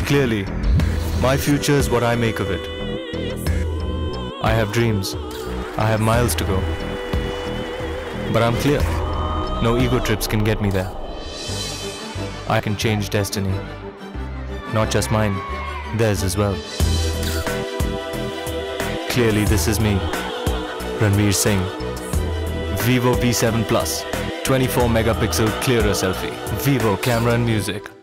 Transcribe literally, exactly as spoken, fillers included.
Clearly, my future is what I make of it. I have dreams. I have miles to go. But I'm clear. No ego trips can get me there. I can change destiny. Not just mine, theirs as well. Clearly, this is me, Ranveer Singh. Vivo V seven Plus, twenty-four megapixel clearer selfie. Vivo camera and music.